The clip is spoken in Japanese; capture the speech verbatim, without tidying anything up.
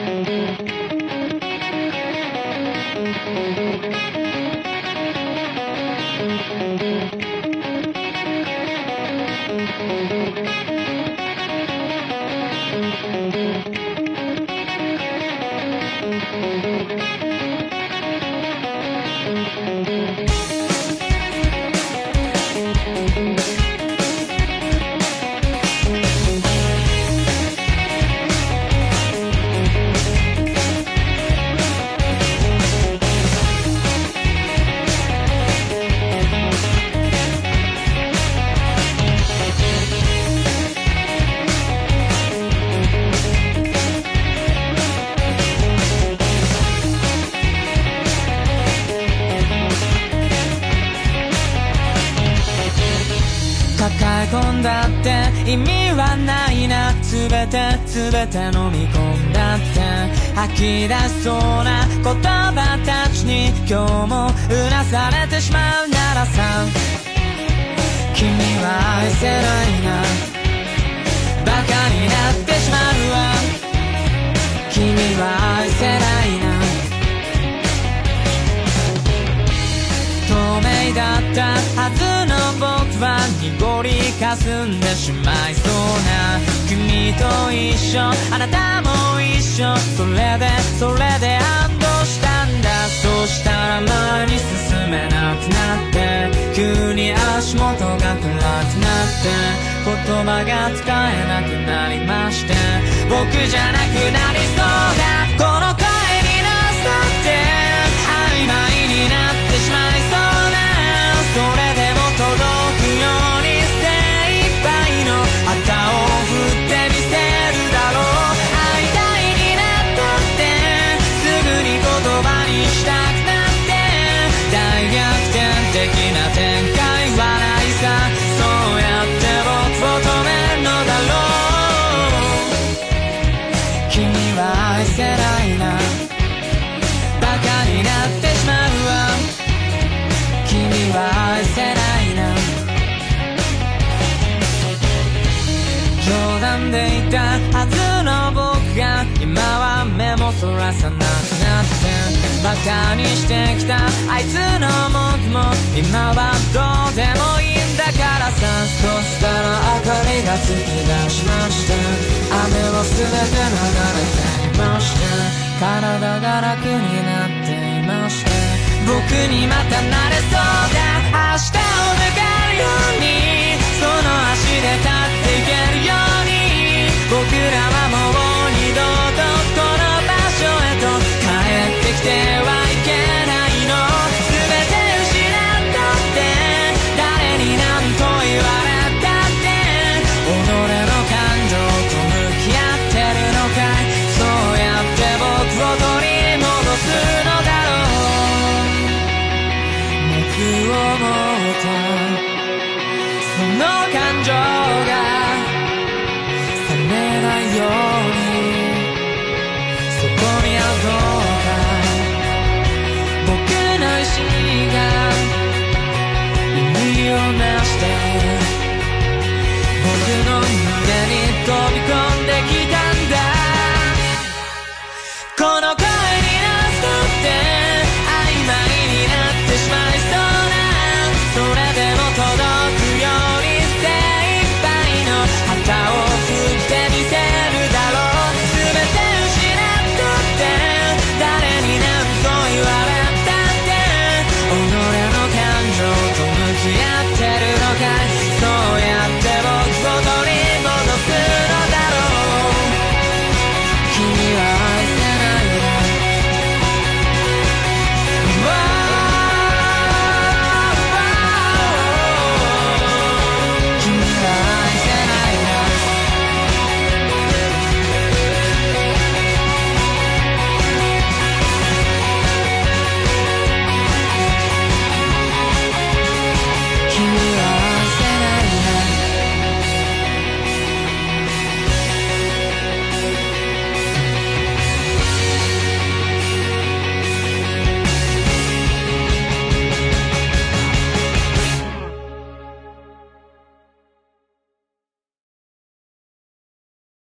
意味はないな、すべてすべて飲み込んだって吐き出しそうな言葉たちに今日もうなされてしまうならさ、君は愛せないな、バカになってしまうわ、君は愛せないな、透明だったはずの僕は濁り霞んでしまいそうな、君と一緒あなたも一緒、それでそれで安堵したんだ、そしたら前に進めなくなって急に足元が暗くなって言葉が使えなくなりまして、僕じゃなくなりそうだ、この声になさって曖昧になってしまいそうな、それでも届くように精一杯の旗を振ってみせるだろう、会いたいになったってすぐに言葉にしたくなって大逆転的な展開はないさ、そうやって僕を止めるのだろう、君は愛せないな、バカになってしまうわ、君は愛せないな、冗談で言ったはずの僕が今は目もそらさなくなってバカにしてきたあいつの僕も今はどうでもいいんだからさ、そしたら明かりがつき出しまして雨をすべて流れていまして、体が楽になっていまして、僕にまたなれそうだ、明日を迎えるようにその足で立っていけるように、僕らはもう二度とこの場所へと帰ってきてはいけないの、全て失ったって誰に何と言われたって己の感情と向き合ってるのかい、